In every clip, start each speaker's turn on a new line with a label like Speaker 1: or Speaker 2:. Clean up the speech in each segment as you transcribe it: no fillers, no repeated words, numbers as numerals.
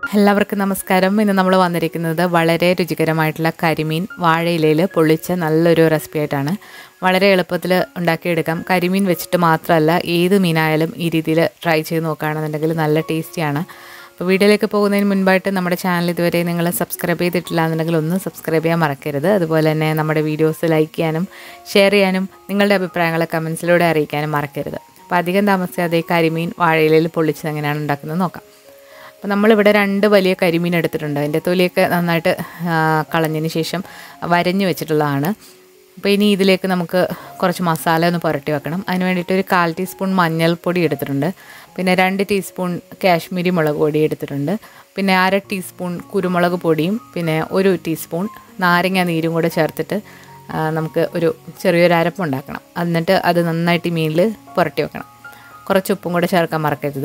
Speaker 1: എല്ലാവർക്കും നമസ്കാരം. ഇന്ന് നമ്മൾ വന്നിരിക്കുന്നത് വളരെ രുചികരമായിട്ടുള്ള കരിമീൻ വാഴയിലയിൽ പൊള്ളിച്ച നല്ലൊരു റെസിപ്പി ആയിട്ടാണ്. വളരെ എളുപ്പത്തിൽ ഉണ്ടാക്കിയെടുക്കാം. കരിമീൻ വെച്ചിട്ട് മാത്രമല്ല, ഏത് മീനായാലും ഈ രീതിയിൽ ട്രൈ ചെയ്ത് നോക്കുകയാണെന്നുണ്ടെങ്കിൽ നല്ല ടേസ്റ്റിയാണ്. അപ്പോൾ വീഡിയോയിലേക്ക് പോകുന്നതിന് മുൻപായിട്ട് നമ്മുടെ ചാനൽ ഇതുവരെ നിങ്ങൾ സബ്സ്ക്രൈബ് ചെയ്തിട്ടില്ല എന്നുണ്ടെങ്കിൽ ഒന്ന് സബ്സ്ക്രൈബ് ചെയ്യാൻ മറക്കരുത്. അതുപോലെ തന്നെ നമ്മുടെ വീഡിയോസ് ലൈക്ക് ചെയ്യാനും ഷെയർ ചെയ്യാനും നിങ്ങളുടെ അഭിപ്രായങ്ങളെ കമൻസിലൂടെ അറിയിക്കാനും മറക്കരുത്. അപ്പോൾ അധികം താമസിയാതെ കരിമീൻ വാഴയിലയിൽ പൊള്ളിച്ചത് എങ്ങനെയാണ് ഉണ്ടാക്കുന്നത് നോക്കാം. അപ്പോൾ നമ്മളിവിടെ 2 വലിയ കരിമീൻ എടുത്തിട്ടുണ്ട്. അതിൻ്റെ തൊലിയൊക്കെ നന്നായിട്ട് കളഞ്ഞതിന് ശേഷം വരഞ്ഞ് വെച്ചിട്ടുള്ളതാണ്. അപ്പോൾ ഇനി ഇതിലേക്ക് നമുക്ക് കുറച്ച് മസാല ഒന്ന് പുരട്ടി വെക്കണം. അതിന് വേണ്ടിയിട്ട് ഒരു 1/4 ടീസ്പൂൺ മഞ്ഞൾപ്പൊടി എടുത്തിട്ടുണ്ട്. പിന്നെ 2 ടീസ്പൂൺ കാശ്മീരി മുളക് പൊടി എടുത്തിട്ടുണ്ട്. പിന്നെ 1/2 ടീസ്പൂൺ കുരുമുളക് പൊടിയും പിന്നെ 1 ടീസ്പൂൺ നാരങ്ങ നീരും കൂടെ ചേർത്തിട്ട് നമുക്ക് ഒരു ചെറിയൊരു അരപ്പുണ്ടാക്കണം. എന്നിട്ട് അത് നന്നായിട്ട് ഈ മീനിൽ പുരട്ടി വെക്കണം. കുറച്ച് ഉപ്പും കൂടെ ചേർക്കാൻ മറക്കരുത്.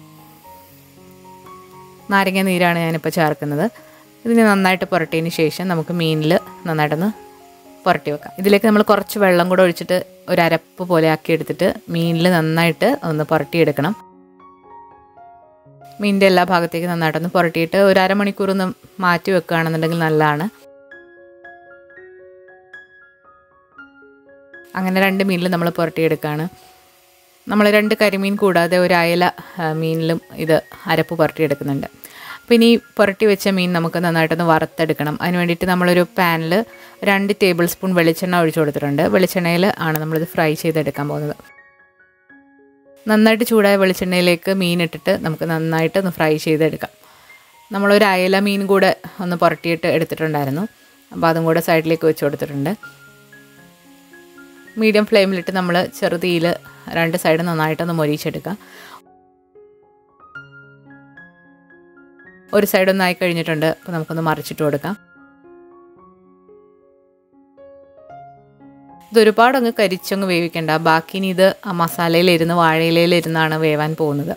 Speaker 1: നാരങ്ങ നീരാണ് ഞാനിപ്പോൾ ചേർക്കുന്നത്. ഇതിന് നന്നായിട്ട് പുരട്ടിയതിന് ശേഷം നമുക്ക് മീനിൽ നന്നായിട്ടൊന്ന് പുരട്ടി വെക്കാം. ഇതിലേക്ക് നമ്മൾ കുറച്ച് വെള്ളം കൂടെ ഒഴിച്ചിട്ട് ഒരു അരപ്പ് പോലെ ആക്കി എടുത്തിട്ട് മീനിൽ നന്നായിട്ട് ഒന്ന് പുരട്ടിയെടുക്കണം. മീനിൻ്റെ എല്ലാ ഭാഗത്തേക്ക് നന്നായിട്ടൊന്ന് പുരട്ടിയിട്ട് ഒരു അരമണിക്കൂർ ഒന്ന് മാറ്റി വെക്കുകയാണെന്നുണ്ടെങ്കിൽ നല്ലതാണ്. അങ്ങനെ 2 മീനിൽ നമ്മൾ പുരട്ടിയെടുക്കുകയാണ്. നമ്മൾ 2 കരിമീൻ കൂടാതെ ഒരു അയല മീനിലും ഇത് അരപ്പ് പുരട്ടിയെടുക്കുന്നുണ്ട്. അപ്പോൾ ഇനി പുരട്ടി വെച്ച മീൻ നമുക്ക് നന്നായിട്ടൊന്ന് വറുത്തെടുക്കണം. അതിന് വേണ്ടിയിട്ട് നമ്മളൊരു പാനിൽ 2 ടേബിൾ സ്പൂൺ വെളിച്ചെണ്ണ ഒഴിച്ചു കൊടുത്തിട്ടുണ്ട്. വെളിച്ചെണ്ണയിൽ ആണ് നമ്മളിത് ഫ്രൈ ചെയ്തെടുക്കാൻ പോകുന്നത്. നന്നായിട്ട് ചൂടായ വെളിച്ചെണ്ണയിലേക്ക് മീൻ ഇട്ടിട്ട് നമുക്ക് നന്നായിട്ട് ഒന്ന് ഫ്രൈ ചെയ്തെടുക്കാം. നമ്മളൊരു അയല മീൻ കൂടെ ഒന്ന് പുരട്ടിയിട്ട് എടുത്തിട്ടുണ്ടായിരുന്നു. അപ്പോൾ അതും കൂടെ സൈഡിലേക്ക് വെച്ച് കൊടുത്തിട്ടുണ്ട്. മീഡിയം ഫ്ലെയിമിലിട്ട് നമ്മൾ ചെറുതീയിൽ 2 സൈഡ് നന്നായിട്ടൊന്ന് മൊരിച്ചെടുക്കാം. ഒരു സൈഡ് ഒന്നായി കഴിഞ്ഞിട്ടുണ്ട്. അപ്പോൾ നമുക്കൊന്ന് മറിച്ചിട്ട് കൊടുക്കാം. ഇതൊരുപാടങ്ങ് കരിച്ചങ്ങ് വേവിക്കണ്ട. ബാക്കി ഇനി ഇത് ആ മസാലയിലിരുന്ന് വാഴയിലയിലിരുന്നാണ് വേവാൻ പോകുന്നത്.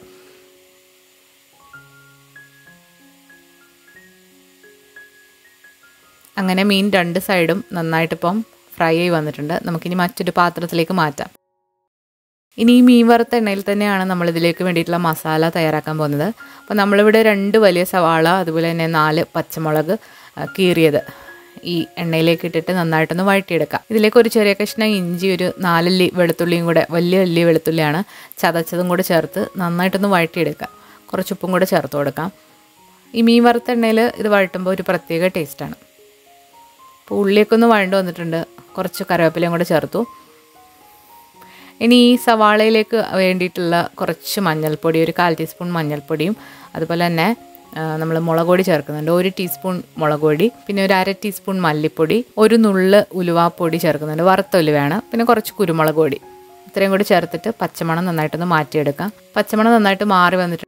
Speaker 1: അങ്ങനെ മീൻ 2 സൈഡും നന്നായിട്ടിപ്പം ഫ്രൈ ആയി വന്നിട്ടുണ്ട്. നമുക്കിനി മറ്റൊരു പാത്രത്തിലേക്ക് മാറ്റാം. ഇനി ഈ മീൻ വറുത്ത എണ്ണയിൽ തന്നെയാണ് നമ്മളിതിലേക്ക് വേണ്ടിയിട്ടുള്ള മസാല തയ്യാറാക്കാൻ പോകുന്നത്. അപ്പോൾ നമ്മളിവിടെ 2 വലിയ സവാള, അതുപോലെ തന്നെ 4 പച്ചമുളക് കീറിയത് ഈ എണ്ണയിലേക്ക് ഇട്ടിട്ട് നന്നായിട്ടൊന്ന് വഴറ്റിയെടുക്കാം. ഇതിലേക്ക് ഒരു ചെറിയ കഷ്ണം ഇഞ്ചി, ഒരു 4 അല്ലി വെളുത്തുള്ളിയും കൂടെ, വലിയ അല്ലി വെളുത്തുള്ളിയാണ്, ചതച്ചതും കൂടെ ചേർത്ത് നന്നായിട്ടൊന്ന് വഴറ്റിയെടുക്കാം. കുറച്ച് ഉപ്പും കൂടെ ചേർത്ത് കൊടുക്കാം. ഈ മീൻ വറുത്ത എണ്ണയിൽ ഇത് വഴറ്റുമ്പോൾ ഒരു പ്രത്യേക ടേസ്റ്റാണ്. അപ്പോൾ ഉള്ളിയൊക്കെ ഒന്ന് വഴണ്ട് വന്നിട്ടുണ്ട്. കുറച്ച് കറിവേപ്പിലയും കൂടെ ചേർത്തു. ഇനി ഈ സവാളയിലേക്ക് വേണ്ടിയിട്ടുള്ള കുറച്ച് മഞ്ഞൾപ്പൊടി, ഒരു 1/4 ടീസ്പൂൺ മഞ്ഞൾപ്പൊടിയും അതുപോലെ തന്നെ നമ്മൾ മുളക് പൊടി ചേർക്കുന്നുണ്ട്. 1 ടീസ്പൂൺ മുളക് പൊടി, പിന്നെ ഒരു 1/2 ടീസ്പൂൺ മല്ലിപ്പൊടി, ഒരു നുള്ള് ഉലുവാപ്പൊടി ചേർക്കുന്നുണ്ട്, വറുത്ത ഉലുവയാണ്, പിന്നെ കുറച്ച് കുരുമുളക് പൊടി. ഇത്രയും കൂടി ചേർത്തിട്ട് പച്ചമണം നന്നായിട്ടൊന്ന് മാറ്റിയെടുക്കാം. പച്ചമണം നന്നായിട്ട് മാറി വന്നിട്ടുണ്ട്.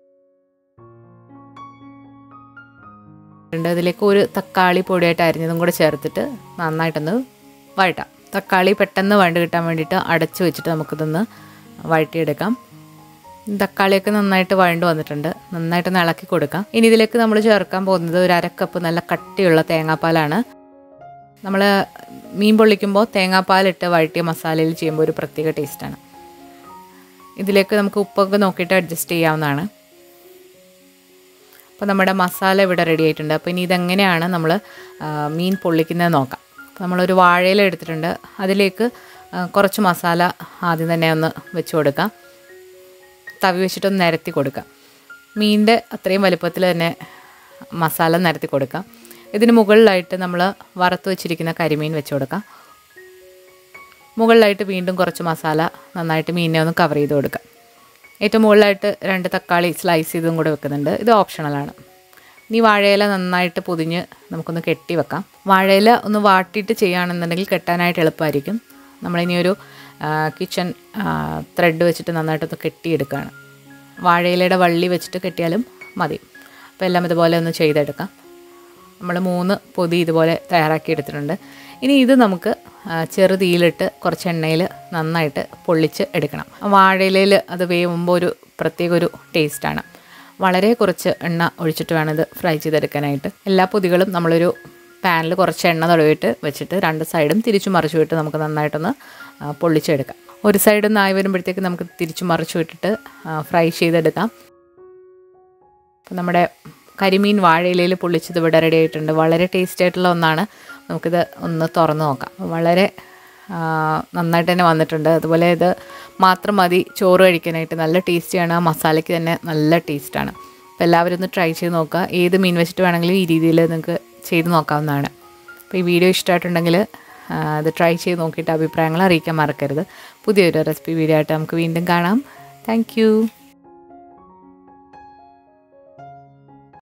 Speaker 1: ഇതിലേക്ക് ഒരു തക്കാളി പൊടിയായിട്ട് അരിഞ്ഞതും കൂടെ ചേർത്തിട്ട് നന്നായിട്ടൊന്ന് വഴറ്റാം. തക്കാളി പെട്ടെന്ന് വഴണ്ട് കിട്ടാൻ വേണ്ടിയിട്ട് അടച്ചു വെച്ചിട്ട് നമുക്കിതൊന്ന് വഴറ്റിയെടുക്കാം. തക്കാളിയൊക്കെ നന്നായിട്ട് വഴണ്ട് വന്നിട്ടുണ്ട്. നന്നായിട്ടൊന്ന് ഇളക്കി കൊടുക്കാം. ഇനി ഇതിലേക്ക് നമ്മൾ ചേർക്കാൻ പോകുന്നത് ഒരു 1/2 കപ്പ് നല്ല കട്ടിയുള്ള തേങ്ങാപ്പാലാണ്. നമ്മൾ മീൻ പൊള്ളിക്കുമ്പോൾ തേങ്ങാപ്പാലിട്ട് വഴറ്റിയ മസാലയിൽ ചെയ്യുമ്പോൾ ഒരു പ്രത്യേക ടേസ്റ്റാണ്. ഇതിലേക്ക് നമുക്ക് ഉപ്പൊക്കെ നോക്കിയിട്ട് അഡ്ജസ്റ്റ് ചെയ്യാവുന്നതാണ്. അപ്പോൾ നമ്മുടെ മസാല ഇവിടെ റെഡി ആയിട്ടുണ്ട്. അപ്പോൾ ഇനി ഇതെങ്ങനെയാണ് നമ്മൾ മീൻ പൊള്ളിക്കുന്നത് നോക്കാം. നമ്മളൊരു വാഴയില എടുത്തിട്ടുണ്ട്. അതിലേക്ക് കുറച്ച് മസാല ആദ്യം തന്നെ ഒന്ന് വെച്ച് കൊടുക്കാം. തവി വെച്ചിട്ടൊന്ന് നിരത്തി കൊടുക്കാം. മീനിൻ്റെ അത്രയും വലുപ്പത്തിൽ തന്നെ മസാല നിരത്തി കൊടുക്കാം. ഇതിന് മുകളിലായിട്ട് നമ്മൾ വറുത്ത് വെച്ചിരിക്കുന്ന കരിമീൻ വെച്ച് കൊടുക്കാം. മുകളിലായിട്ട് വീണ്ടും കുറച്ച് മസാല നന്നായിട്ട് മീനിനെ ഒന്ന് കവർ ചെയ്ത് കൊടുക്കാം. ഏറ്റവും മുകളിലായിട്ട് 2 തക്കാളി സ്ലൈസ് ചെയ്തും കൂടെ വെക്കുന്നുണ്ട്. ഇത് ഓപ്ഷണലാണ്. ഇനി വാഴയില നന്നായിട്ട് പൊതിഞ്ഞ് നമുക്കൊന്ന് കെട്ടി വെക്കാം. വാഴയില ഒന്ന് വാട്ടിയിട്ട് ചെയ്യുകയാണെന്നുണ്ടെങ്കിൽ കെട്ടാനായിട്ട് എളുപ്പമായിരിക്കും. നമ്മളിനി ഒരു കിച്ചൺ ത്രെഡ് വെച്ചിട്ട് നന്നായിട്ടൊന്ന് കെട്ടിയെടുക്കുകയാണ്. വാഴയിലയുടെ വള്ളി വെച്ചിട്ട് കെട്ടിയാലും മതി. അപ്പോൾ എല്ലാം ഇതുപോലെ ഒന്ന് ചെയ്തെടുക്കാം. നമ്മൾ 3 പൊതി ഇതുപോലെ തയ്യാറാക്കി എടുത്തിട്ടുണ്ട്. ഇനി ഇത് നമുക്ക് ചെറുതീയിലിട്ട് കുറച്ച് എണ്ണയിൽ നന്നായിട്ട് പൊള്ളിച്ച് എടുക്കണം. വാഴയിലയിൽ അത് വേവുമ്പോൾ ഒരു പ്രത്യേക ഒരു ടേസ്റ്റാണ്. വളരെ കുറച്ച് എണ്ണ ഒഴിച്ചിട്ട് വേണം ഇത് ഫ്രൈ ചെയ്തെടുക്കാനായിട്ട്. എല്ലാ പൊതികളും നമ്മളൊരു പാനിൽ കുറച്ച് എണ്ണ തടവിട്ട് വെച്ചിട്ട് 2 സൈഡും തിരിച്ചു മറിച്ചു വിട്ട് നമുക്ക് നന്നായിട്ടൊന്ന് പൊള്ളിച്ചെടുക്കാം. ഒരു സൈഡ് ഒന്ന് ആയി വരുമ്പോഴത്തേക്ക് നമുക്ക് തിരിച്ചു മറിച്ചു വിട്ടിട്ട് ഫ്രൈ ചെയ്തെടുക്കാം. അപ്പോൾ നമ്മുടെ കരിമീൻ വാഴയിലയിൽ പൊള്ളിച്ചത് ഇവിടെ റെഡി ആയിട്ടുണ്ട്. വളരെ ടേസ്റ്റ് ആയിട്ടുള്ള ഒന്നാണ്. നമുക്കിത് ഒന്ന് തുറന്ന് നോക്കാം. വളരെ നന്നായിട്ട് തന്നെ വന്നിട്ടുണ്ട്. അതുപോലെ ഇത് മാത്രം മതി ചോറ് കഴിക്കാനായിട്ട്. നല്ല ടേസ്റ്റിയാണ്. ആ മസാലയ്ക്ക് തന്നെ നല്ല ടേസ്റ്റാണ്. അപ്പോൾ എല്ലാവരും ഒന്ന് ട്രൈ ചെയ്ത് നോക്കുക. ഏത് മീൻ വെച്ചിട്ട് വേണമെങ്കിലും ഈ രീതിയിൽ നിങ്ങൾക്ക് ചെയ്ത് നോക്കാവുന്നതാണ്. അപ്പോൾ ഈ വീഡിയോ ഇഷ്ടമായിട്ടുണ്ടെങ്കിൽ അത് ട്രൈ ചെയ്ത് നോക്കിയിട്ട് അഭിപ്രായങ്ങൾ അറിയിക്കാൻ മറക്കരുത്. പുതിയൊരു റെസിപ്പി വീഡിയോ ആയിട്ട് നമുക്ക് വീണ്ടും കാണാം. താങ്ക്